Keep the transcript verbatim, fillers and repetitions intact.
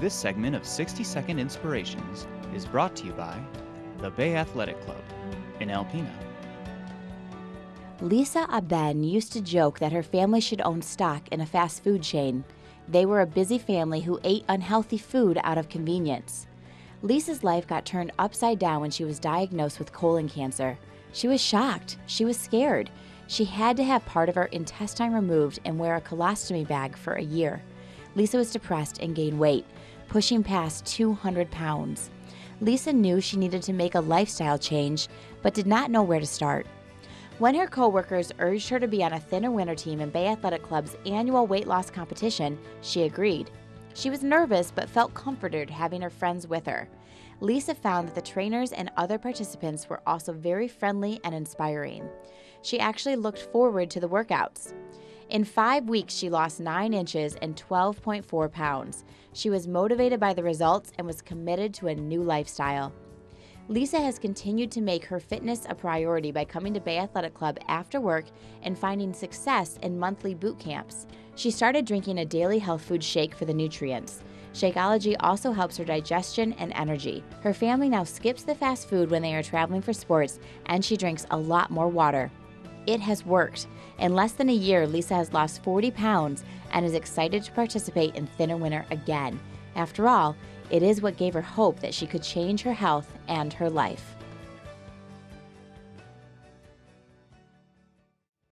This segment of sixty second Inspirations is brought to you by the Bay Athletic Club in Alpena. Lisa Abend used to joke that her family should own stock in a fast food chain. They were a busy family who ate unhealthy food out of convenience. Lisa's life got turned upside down when she was diagnosed with colon cancer. She was shocked. She was scared. She had to have part of her intestine removed and wear a colostomy bag for a year. Lisa was depressed and gained weight, pushing past two hundred pounds. Lisa knew she needed to make a lifestyle change, but did not know where to start. When her coworkers urged her to be on a thinner winter team in Bay Athletic Club's annual weight loss competition, she agreed. She was nervous but felt comforted having her friends with her. Lisa found that the trainers and other participants were also very friendly and inspiring. She actually looked forward to the workouts. In five weeks, she lost nine inches and twelve point four pounds. She was motivated by the results and was committed to a new lifestyle. Lisa has continued to make her fitness a priority by coming to Bay Athletic Club after work and finding success in monthly boot camps. She started drinking a daily health food shake for the nutrients. Shakeology also helps her digestion and energy. Her family now skips the fast food when they are traveling for sports, and she drinks a lot more water. It has worked. In less than a year, Lisa has lost forty pounds and is excited to participate in Thinner Winter again. After all, it is what gave her hope that she could change her health and her life.